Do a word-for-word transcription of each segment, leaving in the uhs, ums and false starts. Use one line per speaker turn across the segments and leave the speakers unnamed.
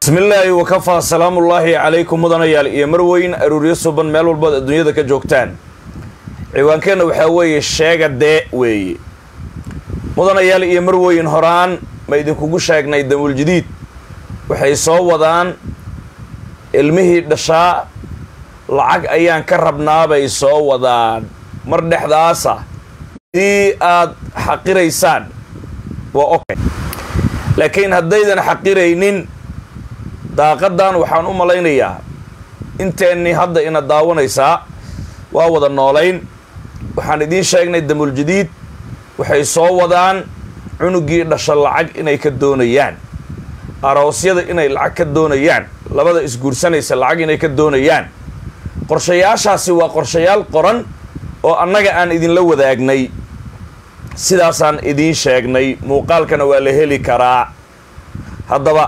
بسم الله وكفى سلام الله عليكم مدنيال iyo marweyn aruuriyo suban meel walba adduunyada ka joogtaan ciwaankeena waxa weeye sheegade weeye mudanayaal iyo marweyn horaan ma idin kugu sheegnay damul jadiid waxay soo wadaan ilmihii dhashaa lacag ayaan ka rabnaa bay soo wadaan mar dhexdaasa tii aad xaqiraysaan waa okay laakiin haddaydan xaqiraynin daaqadan waxaan u malaynayaa inteeni hadda ina daawanaysaa waa wada noolayn waxaan idiin sheegnay damul jadiid waxay soo wadaan cunugii dhasha lacag inay ka doonayaan aroosyada inay lacag ka doonayaan labada isguursanaysa lacag inay ka doonayaan qorshayaashaasi waa qorshayaal qoran oo annaga aan idinla wadaagnay sidaasaan idiin sheegnay muuqaalkana waa la heli karaa haddaba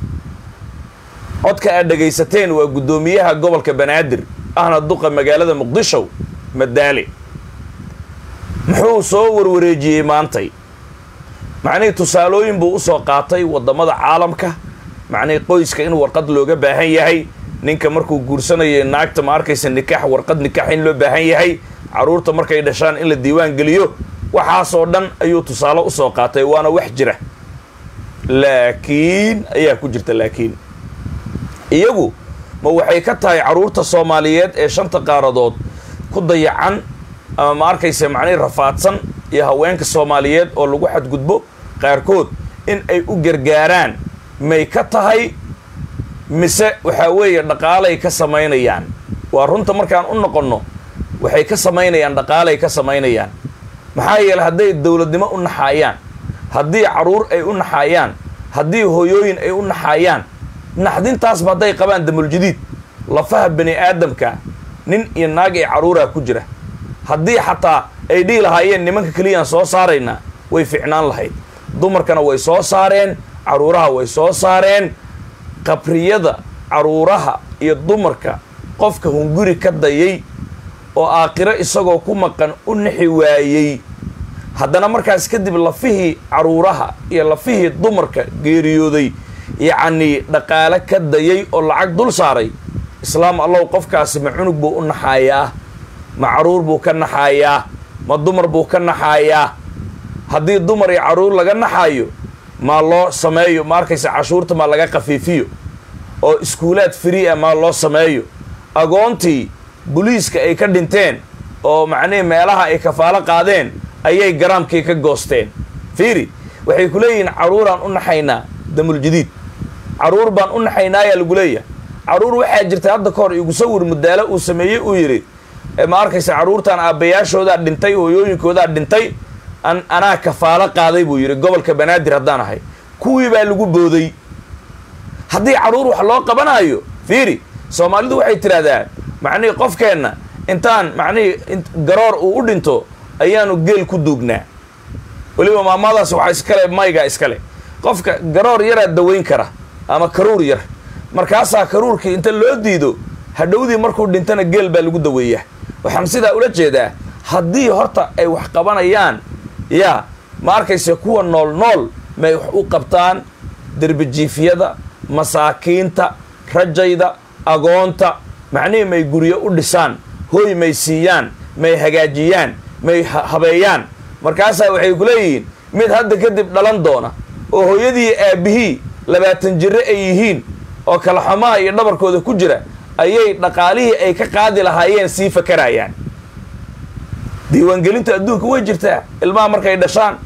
codka aad dhagaysateen waa guddoomiyaha gobolka banaadir ahna duqa magaalada muqdisho madaali muxuu soo warwareejiyey maantay macnihii tusaalooyin buu u soo qaatay waddamada caalamka macnihii qoyska in warqad looga baahan yahay ninka markuu guursanayo naagta ma arkaysa nikaax warqad nikaax in loo baahan yahay carruurta markay dhashaan in la diiwaan geliyo waxaasoo dhan ayuu tusaale u soo qaatay waana wax jira laakiin ayaa ku jirta laakiin iyagu ma waxay ka tahay carruurta soomaaliyeed ee shanta qaaradood ku dayacan ama ma arkaysa macnihii rafaadsan iyo haweenka soomaaliyeed oo lagu xadgudbo qaarkood in ay u gargaaraan may ka tahay mise waxaa weeye dhaqaalay ka samaynayaan waa runta markaan u noqonno waxay ka samaynayaan dhaqaalay ka samaynayaan maxaa yeelay hadday dowladnimo u naxaayaan haddii carruur ay u naxaayaan haddii hooyooyin ay u naxaayaan naxdintaasba hadday qabaan damul jadiid lafaha bani aadamka nin iyo naag ee carruuraa ku jira haddii xataa ay dhihi lahaayeen nimanka keliyaan soo saaraynaa way ficnaan lahayd dumarkana way soo saareen carruuraha way soo saareen qabriyada carruuraha iyo dumarka qofka hunguri ka dayay oo aakhiro isagoo ku maqan u nixi waayey haddana markaas kadib lafihii carruuraha iyo lafihii dumarka geeriyooday yacni dhaqaale ka dayay oo lacag dul saaray islaam allow qofkaasi ma cunug buu u naxaayaa ma carruur buu ka naxaayaa ma dumar buu ka naxaayaa haddii dumar iyo carruur laga naxaayo maa loo sameeyo ma arkaysa cashuurta maa laga khafiifiyo oo iskuulaad free ah maa loo sameeyo agoontii buliiska ay ka dhinteen oo macnihii meelaha ay kafaalo qaadeen ayay garaamkii ka goosteen fiiri waxay ku leeyihiin carruuraan u naxaynaa damul jadiid carruur baan u naxaynaayaa lagu leeyahay carruur waxaa jirtay hadda ka hor igu sawir mudaalo uu sameeyey uu yidhi ma arkaysa carruurtaan aabbayaashoodaa dhintay hooyooyinkoodaa dhintay an anaa kafaalo qaaday buu yidhi gobolka banaadir haddaan ahay kuwii baa lagu booday haddii carruur wax loo qabanaayo fiiri soomaalidu waxay tidhaahdaa macnihii qofkeenna intaan macnihii garoor uu u dhinto ayaanu geel ku duugnaa weliba maamadaas waxaa iskale maygaa iskale qofka garoor yaraa dawayn kara ama karuur yar markaasaa karuurkii inta loo diido hadhowdii markuu dhintana geel baa lagu daweeyaa waxaan sidaa ula jeedaa haddii horta ay wax qabanayaan yaa ma arkaysa kuwa nool nool may wax u qabtaan derbijiifyada masaakiinta rajayda agoonta macnihii may guryo u dhisaan hooy may siiyaan may hagaajiyaan may habeeyaan markaasaa waxay ku leeyihiin mid hadda kadib dhalan doona oo hooyadii aabbihii labaatan jirre ay yihiin oo kala xumaha iyo dhabarkooda ku jira ayay dhaqaalihii ay ka qaadi lahaayeen sii fakarayaan diiwaangelinta adduunka way jirtaa ilmaha markay dhashaan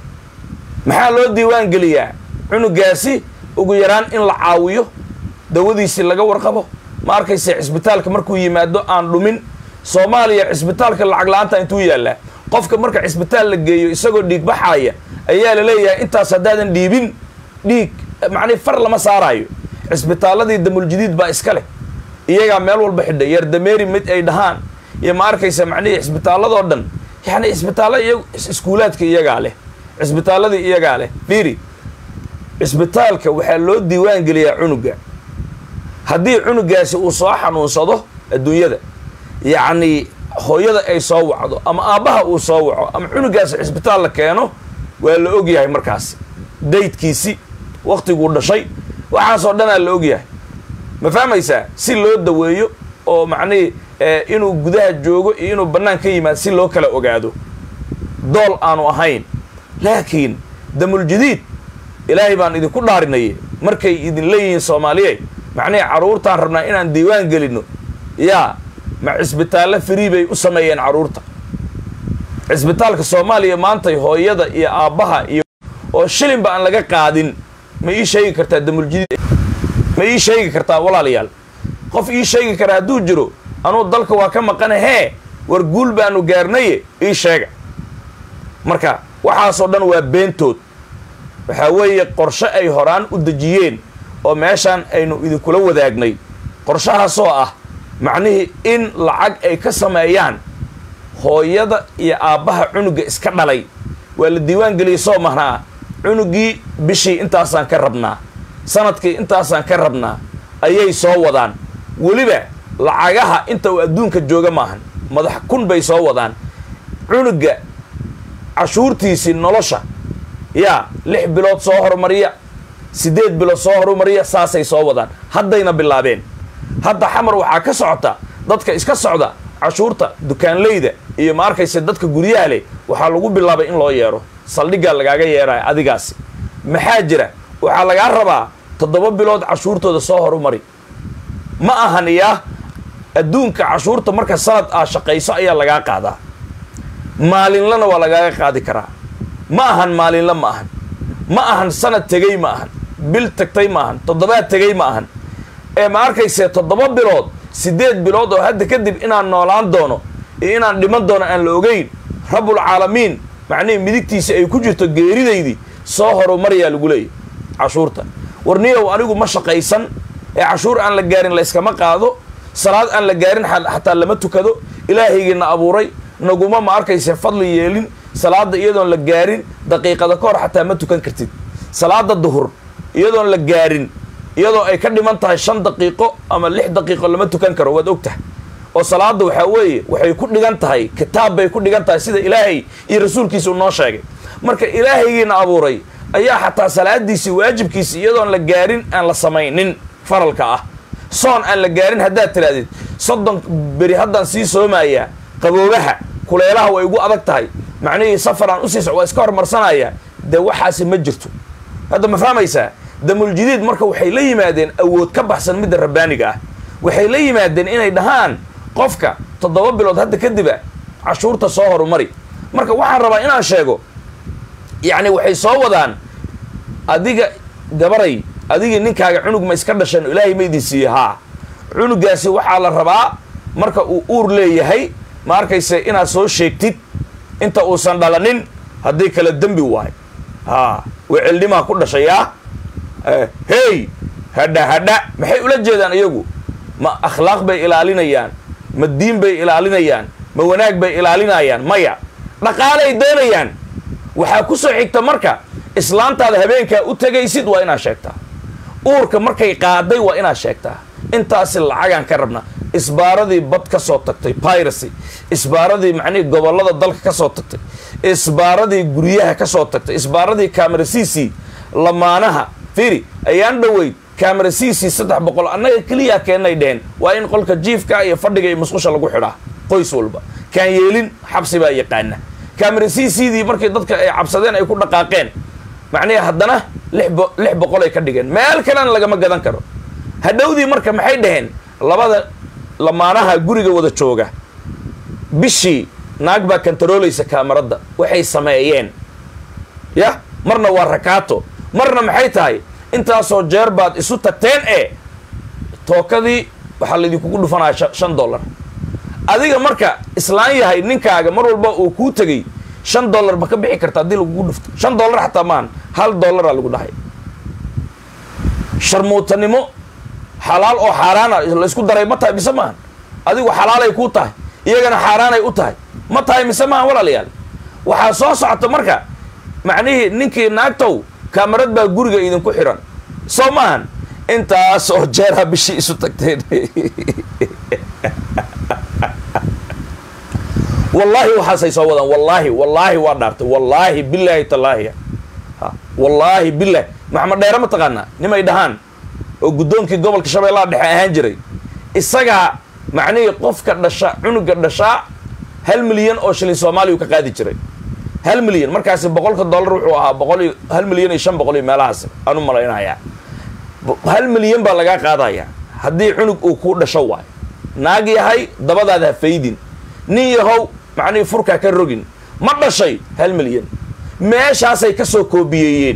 maxaa loo diiwaangeliyaa cunugaasi ugu yaraan in la caawiyo dawadiisii laga warqabo ma arkaysa cisbitaalka markuu yimaado aan dhumin soomaaliya cisbitaalka lacag la-aanta intuu yaallaa qofka marka cisbitaal la geeyo isagoo dhiig baxaaya ayaa la leeyahay intaas haddaadan dhiibin dhiig macnihi far lama saaraayo cisbitaalladii damul jadiid baa iska leh iyagaa meel walba xidha yardameeri mid ay dhahaan iyo ma arkaysa macnihii cisbitaalladoo dhan yacni cisbitaalla iy iskuulaadka iyagaa leh cisbitaalladii iyagaa leh fiiri cisbitaalka waxaa loo diiwaan geliyaa cunuga haddii cunugaasi uu soo xanuunsado adduunyada yacni hooyada ay soo wacdo ama aabbaha uu soo waco ama cunugaasi cisbitaal la keeno waa la ogyahay markaasi daydkiisi waqtiguu dhashay waxaasoo dhanaa la ogyahay ma fahmaysaa si loo daweeyo oo macnihi inuu gudaha joogo iyo inuu bannaan ka yimaado si loo kala ogaado dool aanu ahayn laakiin damul jadiid ilaahay baan idinku dhaarinayay markay idin leeyihiin soomaaliyeed macnihi carruurtaan rabnaa inaan diiwaan gelinno yaa ma cisbitaallo free bay u sameeyeen carruurta cisbitaalka soomaaliya maantay hooyada iyo aabbaha iyo oo shilinba aan laga qaadin ma ii sheegi kartaa damul jadiid ma ii sheegi kartaa walaalayaal qof ii sheegi karaa hadduu jiro anuu dalka waa ka maqana hee war guul baanu gaarnaye ii sheega marka waxaasoo dhan waa beentood waxaa weeye qorshe ay horaan u dejiyeen oo meeshaan aynu idinkula wadaagnay qorshahaasoo ah macnihii in lacag ay ka sameeyaan hooyada iyo aabbaha cunuga iska dhalay waa la diiwaan geliyey soo mahnaa cunugii bishii intaasaan ka rabnaa sanadkii intaasaan ka rabnaa ayay soo wadaan weliba lacagaha inta uu adduunka jooga maahan madax kun bay soo wadaan cunuga cashuurtiisii nolosha yaa lix bilood soo horumariya siddeed bilood soo horumariya saasay soo wadaan haddayna bilaabeen hadda xamar waxaa ka socota dadka iska socda cashuurta dukaanleyda iyo ma arkaysa dadka guryaha leh waxaa lagu bilaabay in loo yeero saldhiggaa lagaaga yeeraya adigaasi maxaa jira waxaa lagaa rabaa toddoba bilood cashuurtooda soo horumari ma ahan yaa adduunka cashuurta marka sanad aa shaqayso ayaa lagaa qaadaa maalinlana waa lagaaga qaadi karaa ma ahan maalinla ma ahan ma ahan sanad tegey ma ahan bil tagtay ma ahan toddobaad tegey ma ahan ee ma arkaysee toddoba bilood siddeed bilood oo hadda kadib inaan noolaan doono iyo inaan dhiman doono aan la ogeyn rabbulcaalamiin macnihii midigtiisa ay ku jirto geeridaydii soo horumarayaa lagu leeyahy cashuurta warniyow anigu ma shaqaysan ee cashuur aan la gaarin layskama qaado salaad aan la gaarin xataa lama tukado ilaahaygiina abuuray naguma ma arkayse fadli yeelin salaada iyadoon la gaarin daqiiqada ka hor xataa ma tukan kartid salaada duhur iyadoon la gaarin iyadoo ay ka dhiman tahay shan daqiiqo ama lix daqiiqo lama tukan karo waad ogtahay oo salaada waxaa weeye waxay ku dhigan tahay kitaab bay ku dhigan tahay sida ilaahay iyo rasuulkiisa uu noo sheegay marka ilaahaygiina abuuray ayaa xataa salaadiisii waajibkiisi iyadoon la gaarin aan la samaynin faralka ah soon aan la gaarin haddaad tirahdid soddon beri haddaan sii soomayaa qaboobaha kuleelaha way igu adag tahay macnihii safaraan usii soc waa iska hormarsanayaa dee waxaasi ma jirto hadda ma fahmaysaa damul jadiid marka waxay la yimaadeen awood ka baxsan midda rabbaaniga ah waxay la yimaadeen inay dhahaan qofka toddoba bilood hadda kadiba cashuurta soo horumari marka waxaan rabaa inaan sheego yacni waxay soo wadaan adiga gabaray adigii ninkaaga cunug ma iska dhasheen ilaahay ma idin siiye haa cunugaasi waxaa la rabaa marka uu uur leeyahay ma arkayse inaad soo sheegtid inta uusan dhalanin haddii kale dembi waayo haa weceldhimaa ku dhashayaa hey hadha hadha maxay ula jeedaan iyagu ma akhlaaq bay ilaalinayaan ma diin bay ilaalinayaan ma wanaag bay ilaalinayaan maya dhaqaalay doonayaan waxaa ku soo xigta marka islaantaada habeenkaa u tegaysid waa inaad sheegtaa uurka markay qaaday waa inaad sheegtaa intaasi lacagaan ka rabnaa isbaaradii bad ka soo tagtay piracy isbaaradii macnihii gobollada dalka ka soo tagtay isbaaradii guryaha ka soo tagtay isbaaradii camera c c lamaanaha firi ayaan dhoweyd camera c c saddex boqol annaga keliya keennay dheheen waa in qolka jiifka iyo fadhiga iyo musqusha lagu xidhaa qoys walba kaan yeelin xabsi baa yaqaana camera c c dii markii dadka ay cabsadeen ay ku dhaqaaqeen macnihi haddana lix boqol ay ka dhigeen meel kalena lagama gadan karo hadhowdii marka maxay dhaheen labada lamaanaha guriga wada jooga bishii naag baa kantaroolaysa kaamarada waxay sameeyeen ya marna waa rakaato marna maxay tahay intaasoo jeer baad isu tagteen ee tookadii waxaa laydinkugu dhufanaya shan dollar adiga marka islaan yahay ninkaaga mar walba uu kuu tegay shan dollar ma ka bixi karta haddii lagugu dhufto shan dollar xataa maahan hal dollaraa lagu dhahay sharmuutanimo xalaal oo xaaraana laysku daray ma tahay mise maahan adigu xalaalay kuu tahay iyagana xaaraanay u tahay ma tahay mise maahan walaalayaal waxaa soo socota marka macnihii ninkii naagtow kaamarad baa guriga idinku xiran soo maahan intaas oo jeeraa bishii isu tagteen wallaahi waxaasay soo wadaan wallaahi wallaahi waa dhaartay wallaahi bilaahi tallaahi wallaahi bilaahi maxamed dheere ma taqaanaa nimay dhahaan oo guddoonkii gobolka Shabeellaha Dhexe ahaan jiray isaga macnihii qofka dhasha cunuga dhasha hal milyan oo shilin Soomaali ka qaadi jiray hal milyan markaas boqolka dollar wuxuu ahaa boqol hal milyan iyo shan boqol meelahaas aanu malaynayaa hal milyan baa laga qaadaya haddii cunug uu ku dhasho waay naag yahay dabadaada faydin nin yahow macnihii furka ka rogin ma dhashay hal milyan meeshaasay ka soo koobiyeen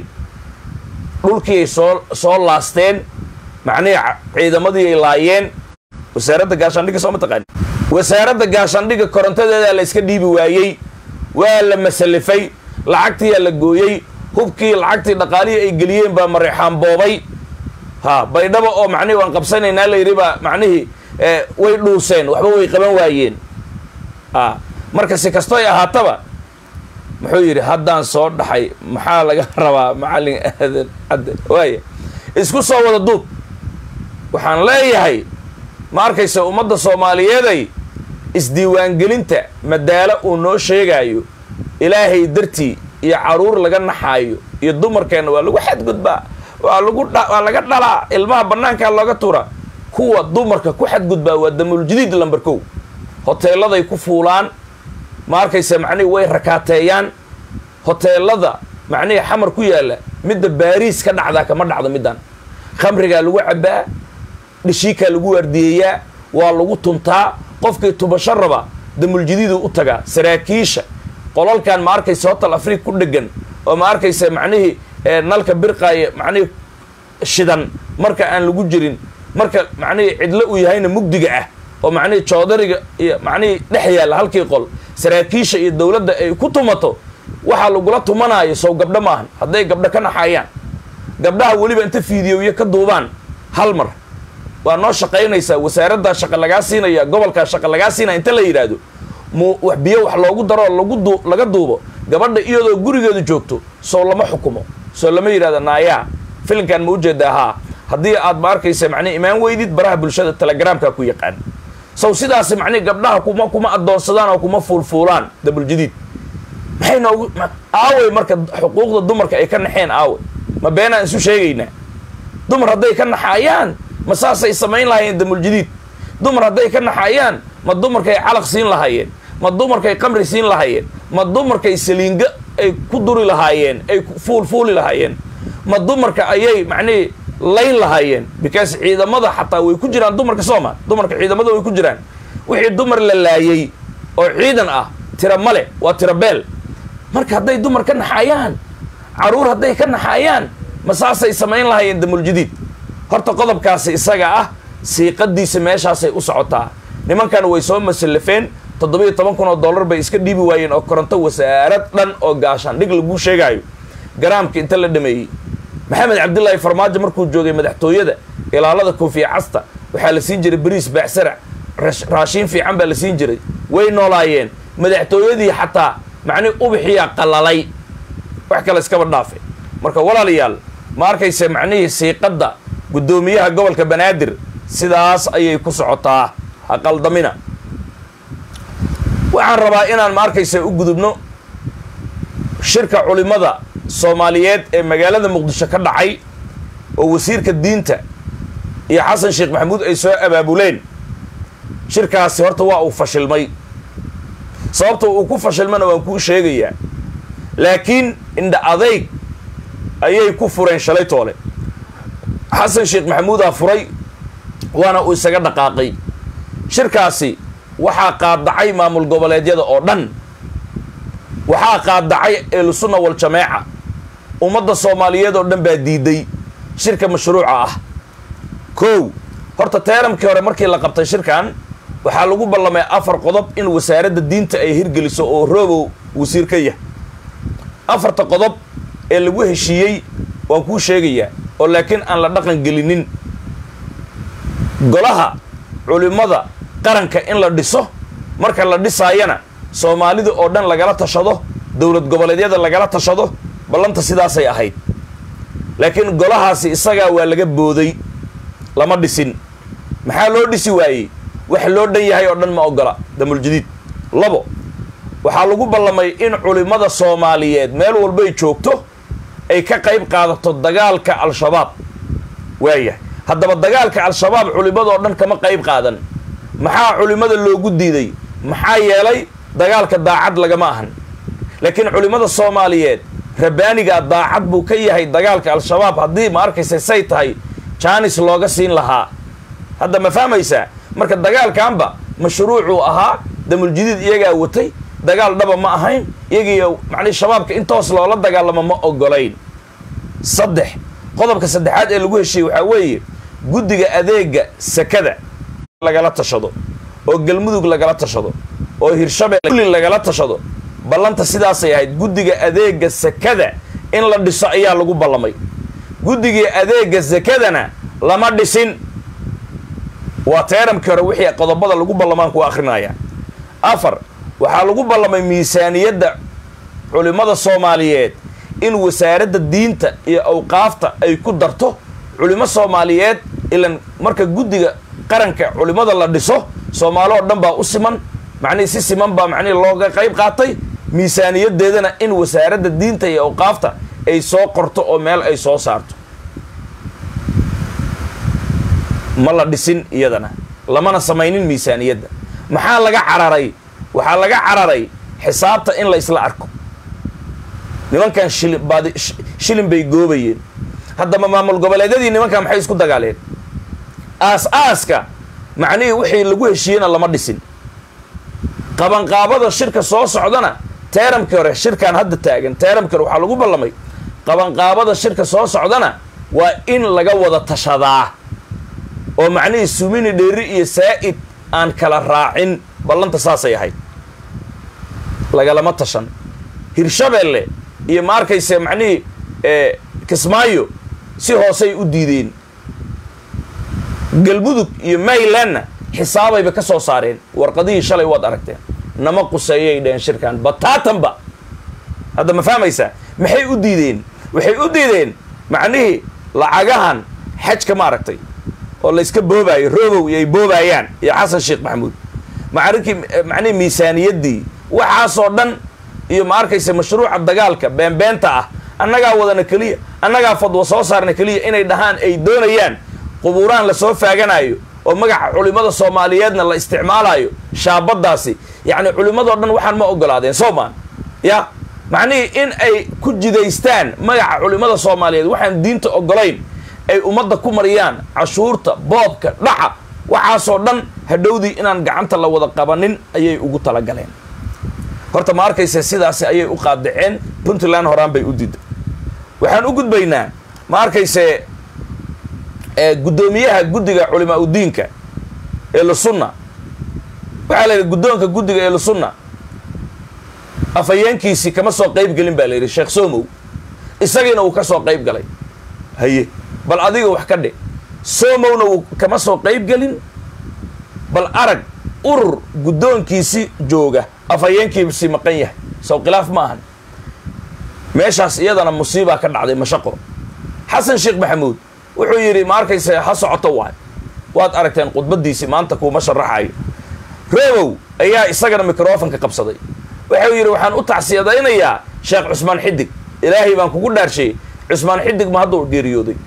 dhulkii ay soo soo laasteen macnihii ciidamadii ay laayeen wasaaradda gaashaandhigga soo ma taqaan wasaaradda gaashaandhigga korontadeeda la iska dhiibi waayey waa la masalifay lacagtii la gooyey hubkii lacagtii dhaqaalihii ay geliyeen baa mareexaan boobay ha baydhabo oo macnihii waan qabsanaynaa la yidhi baa macnihii way dhuuseen waxba way qaban waayeen ha marka si kastoo ay ahaataba muxuu yidhi haddaan soo dhaxay maxaa laga rabaa macallin aadan cadde waaya isku soo wada duub waxaan leeyahay ma arkaysa ummadda Soomaaliyeeday isdiiwaangelinta madaalo uu noo sheegayo ilaahay dartii iyo caruur laga naxaayo iyo dumarkeena waa lagu xadgudbaa waa lagu waa laga dhalaa ilmaha banaanka looga tuura kuwa dumarka ku xadgudbaa waa damul jadiid lambar kow hoteeladay ku fuulaan ma arkaysa macnii way rakaateeyaan hoteelada macnii xamar ku yaala midda Paris ka dhacda kama dhacdo midan khamriga lagu cabaa dhishiika lagu wardiyeeyaa waa lagu tuntaa qofkii tubasho raba damul jadiid u taga saraakiisha qolalkan ma arkaysa hotel Afrika ku dhagan oo ma arkaysa macnii nalka birqaaya macnii shidan marka aan lagu jirin marka macnii cidla u yahayna mugdiga ah oo macnii joodariga iyo macnii dhex yaala halkii qol saraakiisha iyo dawladda ay ku tumato waxa lagu la tumanayo soo gabdha maahan haday gabdha ka naxayaan gabdhaha waliba inta fiidiyow ka duubaan hal mar waa noo shaqaynaysa wasaaradda shaqo laga siinaya gobolka shaqo laga siinaya inta la yiraahdo mu wax biyo wax loogu daro lagu laga duubo gabadha iyadoo gurigeedu joogto soo lama xukumo soo lama yiraahdo naaya filimkan ma u jeedaa haddii aad ma arkaysa macnii imaan weydid baraha bulshada telegramka ku yaqaan soo sidaas macnii gabdhaha kuma kuma adoonsadaan oo kuma fuulfuulaan dabul jadiid maxay noogu aaway marka xuquuqda dumarka ay ka naxeen aaway ma beenaan isu sheegaynaa dumar hadday ka naxayaan ma saasay samayn lahaayeen damul jadiid dumar hadday ka naxayaan ma dumarkay calaq siin lahaayeen ma dumarkay qamri siin lahaayeen ma dumarkay saliinga ay ku duri lahaayeen ay fuulfuuli lahaayeen ma dumarka ayay macnii layn lahaayeen because ciidamada xataa way ku jiraan dumarka Soomaa dumarka ciidamada way ku jiraan wixii dumar la laayay oo ciidan ah tira male waa tira beel marka hadday dumar ka naxayaan caruur hadday ka naxayaan ma saasay samayn lahaayeen damul jadiid horta qodobkaasi isaga ah siiqadiisa meeshaasay u socotaa nimankan way soo masalafeen toddoba iyo toban kun oo dollar bay iska dhiibi waayeen oo koronto wasaarad dhan oo gaashaandhig lagu sheegayo garaamka inta la dhameeyay maxamed cabdullaahi farmaajo markuu joogay madaxtooyada ilaalada koofiya casta waxaa la siin jiray bariis baacsarac raashin fiican baa la siin jiray way noolaayeen madaxtooyadii xataa macnii ubixiyaa qalalay wax kale iskaba dhaafay marka walaalayaal ma arkaysa macnihii siiqadda guddoomiyaha gobolka Banaadir sidaas ayay ku socotaa ha qaldamina waxaan rabaa inaan ma arkaysa u gudubno shirka culimada Soomaaliyeed ee magaalada Muqdisho ka dhacay oo wasiirka diinta iyo Xasan Sheekh Maxamuud ay soo abaabuleen shirkaasi horta waa uu fashilmay sababta uu ku fashilmana waan ku sheegayaa laakiin inda adayg ayay ku fureen shalay toole Xasan Sheekh Maxamuud aa furay waana uu isaga dhaqaaqay shirkaasi waxaa qaadacay maamul goboleedyada oo dhan waxaa qaadacay ee sunna wal jameeca ummadda Soomaaliyeed oo dhan baa diiday shirka mashruuca ah kow horta teeramkii hore markii la qabtay shirkan waxaa lagu ballamay afar qodob in wasaaradda diinta ay hirgeliso oo roobow wasiir ka yahay afarta qodob ee lagu heshiiyey waan kuu sheegayaa oo laakiin aan la dhaqan gelinin golaha culimada qaranka in la dhiso marka la dhisaayana Soomaalida oo dhan lagala tashado dawlad goboleedyada lagala tashado ballanta sidaasay ahayd laakiin golahaasi isaga waa laga booday lama dhisin maxaa loo dhisi waayay wax loo dhan yahay oo dhan ma ogola damul jadiid labo waxaa lagu ballamay in culimada Soomaaliyeed meel walba ay joogto ay ka qayb qaadato dagaalka al-shabaab waaya haddaba dagaalka al-shabaab culimadoo dhan kama qayb qaadan maxaa culimada loogu diiday maxaa yeelay dagaalka daacad lagama ahan laakiin culimada Soomaaliyeed rabbaaniga daacad buu ka yahay dagaalka al-shabaab haddii ma arkaysa say tahay jaanis looga siin lahaa hadda ma fahmaysaa marka dagaalkaanba mashruucu ahaa damul jadiid iyagaa watay dagaal dhaba ma ahayn iyagiyo macni shabaabka intoos loola dagaalamo ma ogolayn saddex qodobka saddexaad ee lagu heshiiyay waxa weeye guddiga adeega sakada lagala tashado oo galmudug lagala tashado oo hirshabeelle lagala tashado ballanta sidaas ay ahayd guddiga adeega sakada in la dhiso ayaa lagu ballamay guddiga adeega sakadana lama dhisin waa teeramkii hore wixii qodobada lagu ballamaan ku akhrinaya afar waxaa lagu ballamay miisaaniyadda culimada Soomaaliyeed in wasaaradda diinta iyo awqaafta ay ku darto culimo Soomaaliyeed ilan marka guddiga qaranka culimada la dhiso Soomaaliya oo dhan baa u siman macni si siman baa macni looga qayb qaatay miisaaniyadeedana in wasaaradda diinta iyo awqaafta ay soo qorto oo meel ay soo saarto ma la dhisin iyadana lamana samaynin miisaaniyadda maxaa laga cararay waxaa laga cararay xisaabta in la isla arko nimankan shilin baadi shilin bay goobayeen haddaba maamul goboleedyadii nimankan maxay isku dagaaleen aas aaska macnihii wixii lagu heshiiyena lama dhisin qabanqaabada shirka soo socdana teeramkii hore shirkan hadda taagan teeramkii hore waxaa lagu ballamay qabanqaabada shirka soo socdana waa in laga wada tashadaa oo macnihii sumini dheeri iyo saa'id aan kala raacin ballanta saasay ahayd lagalama tashan hirshabeelle iyo ma arkaysa macnihii ee kismaayo si hoosay u diideen galmudug iyo maylandna xisaabayba ka soo saareen warqadihii shalay waad aragteen nama quseeyay dheen shirkan bataatanba hadda ma fahmaysaa maxay u diideen waxay u diideen macnihii lacagahan xajka ma aragtay oo la iska boobaayo roobow iyo ay boobayaan iyo xasan sheekh maxamuud macarinkii macnihii miisaaniyaddii waxaasoo dhan iyo ma arkaysa mashruuca dagaalka beenbeenta ah annagaa wadana keliya annagaa fadwa soo saarna keliya inay dhahaan ay doonayaan qubuuraan la soo faaganayo oo magaca culimada Soomaaliyeedna la isticmaalayo shaabadaasi yacni culimadoo dhan waxaan ma ogolaadeen Soomaan ya macnihii in ay ku jidaystaan magaca culimada Soomaaliyeed waxaan diinta ogolayn ay ummadda ku mariyaan cashuurta boobka dhaca waxaasoo dhan hadhowdii inaan gacanta la wada qabanin ayay ugu talagaleen horta ma arkaysa sidaasi ayay u qaadaceen Puntland horaan bay u diiday waxaan u gudbaynaa ma arkaysa ee gudoomiyaha guddiga culimaa u diinka ee la sunna waxa la yiri gudoonka guddiga ee la sunna afayeenkiisi kama soo qayb galin baa la yiri Sheekh Soomow isagina uu ka soo qayb galay haye bal adiga wax ka dhig Soomowna uu kama soo qayb galin bal arag urur gudoonkiisi jooga afayeenkiisi maqan yahay soo khilaaf ma ahan meeshaas iyadana musiiba ka dhacday mashaqo xasan sheekh maxamuud wuxuu yiri ma arkaysa ha socoto waay waad aragteen qudbadiisi maanta kuma sharaxayo roobow ayaa isagana mikrofoonka qabsaday wuxuu yiri waxaan u tacsiyadaynayaa Sheekh Cusmaan Xidig ilaahay baan kugu dhaarshay Cusmaan Xidig ma hadda u geeriyooday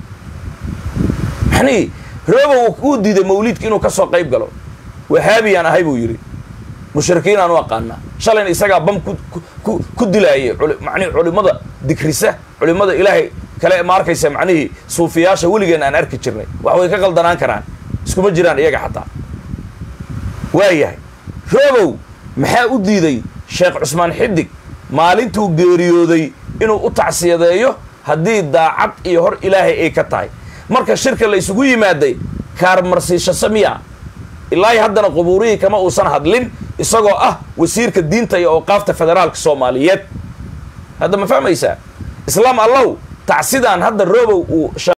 hani roobow uu diiday mawlidka inuu ka soo qayb galo wahaabiyaan ahay buu yiri mushrikiin aan u aqaana shalan isaga bam ku ku dilaayay macni culimada dikrisa culimada ilaahay kale ma arkaysa macnihi suufiyaasha waligeena aan arki jirnay wax way ka qaldanaan karaan iskuma jiraan iyaga xataa waayahay roobow maxaa u diiday Sheekh Cusmaan Xidig maalintuu geeriyooday inuu u tacsiyadeeyo haddii daacad iyo hor ilaahay ay ka tahay marka shirka la isugu yimaaday kaar marsiisha samiya ilaahay haddana qubuurihii kama uusan hadlin isagoo ah wasiirka diinta iyo awqaafta federaalka Soomaaliyeed hadda ma fahmaysaa islaam allow tacsidaan hadda roobow uu